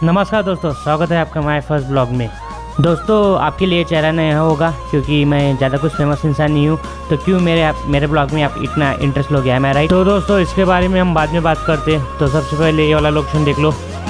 नमस्कार दोस्तों, स्वागत है आपका हमारे फर्स्ट ब्लॉग में। दोस्तों आपके लिए चेहरा नया होगा क्योंकि मैं ज़्यादा कुछ फेमस इंसान नहीं हूँ, तो क्यों मेरे ब्लॉग में आप इतना इंटरेस्ट लोगे, है मैं राइट? तो दोस्तों इसके बारे में हम बाद में बात करते हैं। तो सबसे पहले ये वाला लोकेशन देख लो।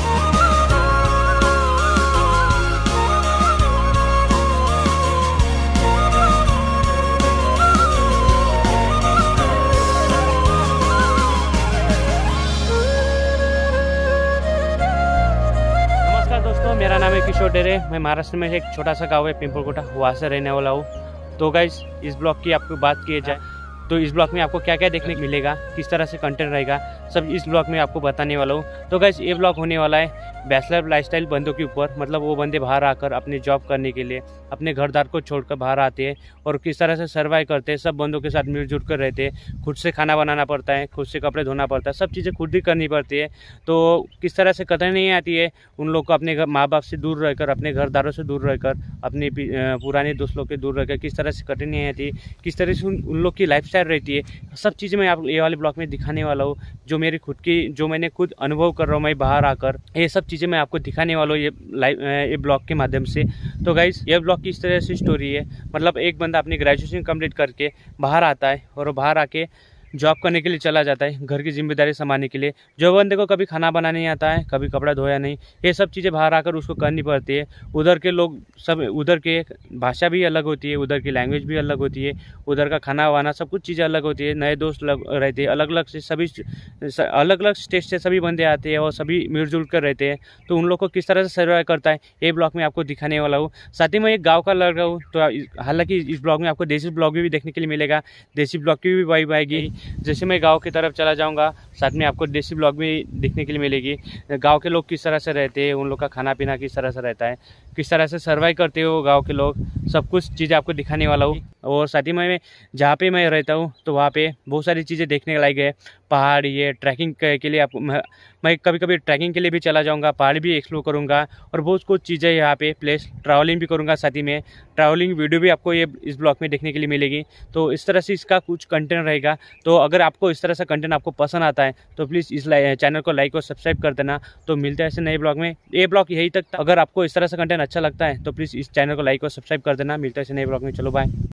दोस्तों मेरा नाम है किशोर डेरे। मैं महाराष्ट्र में एक छोटा सा गांव है पिंपलकोटा, वहाँ से रहने वाला हूँ। तो गाइस इस ब्लॉग की आपको बात की जाए तो इस ब्लॉग में आपको क्या क्या देखने को मिलेगा, किस तरह से कंटेंट रहेगा, सब इस ब्लॉग में आपको बताने वाला हूँ। तो गाइस ये ब्लॉग होने वाला है बैचलर लाइफस्टाइल बंदों के ऊपर। मतलब वो बंदे बाहर आकर अपने जॉब करने के लिए अपने घरदार को छोड़कर बाहर आते हैं और किस तरह से सर्वाइव करते हैं, सब बंदों के साथ मिलजुल कर रहते हैं। खुद से खाना बनाना पड़ता है, खुद से कपड़े धोना पड़ता है, सब चीज़ें खुद ही करनी पड़ती है। तो किस तरह से कतई नहीं आती है उन लोग को अपने माँ बाप से दूर रहकर, अपने घरदारों से दूर रहकर, अपने पुराने दोस्त लोग के दूर रहकर किस तरह से कतई नहीं आती है, किस तरह से उन लोग की लाइफ स्टाइल रहती है, सब चीज़ें मैं आप ये वाले ब्लॉग में दिखाने वाला हूँ। जो मेरी खुद की, जो मैंने खुद अनुभव कर रहा हूँ मैं बाहर आकर, ये सब चीज़ें मैं आपको दिखाने वाला हूँ ये ब्लॉग के माध्यम से। तो गाइस ये ब्लॉग की इस तरह से स्टोरी है। मतलब एक बंदा अपनी ग्रेजुएशन कंप्लीट करके बाहर आता है और बाहर आके जॉब करने के लिए चला जाता है, घर की जिम्मेदारी संभालने के लिए। जो बंदे को कभी खाना बनाने नहीं आता है, कभी कपड़ा धोया नहीं, ये सब चीज़ें बाहर आकर उसको करनी पड़ती है। उधर के लोग सब, उधर के भाषा भी अलग होती है, उधर की लैंग्वेज भी अलग होती है, उधर का खाना वाना सब कुछ चीज़ें अलग होती है। नए दोस्त रहते हैं, अलग अलग से सभी अलग अलग स्टेट से सभी बंदे आते हैं और सभी मिलजुल कर रहते हैं। तो उन लोग को किस तरह से सर्वाइव करता है ये ब्लॉग में आपको दिखाने वाला हूँ। साथ ही मैं एक गाँव का लड़का हूँ, तो हालांकि इस ब्लॉग में आपको देसी ब्लॉग भी देखने के लिए मिलेगा, देसी ब्लॉग की भी वाइब आएगी। जैसे मैं गांव की तरफ चला जाऊंगा, साथ में आपको देसी ब्लॉग भी देखने के लिए मिलेगी। गांव के लोग किस तरह से रहते हैं, उन लोग का खाना पीना किस तरह से रहता है, किस तरह से सर्वाइव करते हो गांव के लोग, सब कुछ चीज़ें आपको दिखाने वाला हूँ। और साथ ही मैं जहाँ पे मैं रहता हूँ तो वहाँ पे बहुत सारी चीज़ें देखने लायक है। पहाड़, ये ट्रैकिंग के लिए आपको मैं कभी कभी ट्रैकिंग के लिए भी चला जाऊँगा, पहाड़ भी एक्सप्लोर करूँगा और बहुत कुछ चीज़ें यहाँ पे प्लेस ट्रैवलिंग भी करूँगा। साथ ही में ट्रैवलिंग वीडियो भी आपको ये इस ब्लॉग में देखने के लिए मिलेगी। तो इस तरह से इसका कुछ कंटेंट रहेगा। तो अगर आपको इस तरह से कंटेंट आपको पसंद आता है तो प्लीज़ इस चैनल को लाइक और सब्सक्राइब कर देना। तो मिलते हैं ऐसे नए ब्लॉग में। ये ब्लॉग यही तक था। अगर आपको इस तरह से कंटेंट अच्छा लगता है तो प्लीज़ इस चैनल को लाइक और सब्सक्राइब कर देना। मिलते हैं ऐसे नए ब्लॉग में। चलो बाय।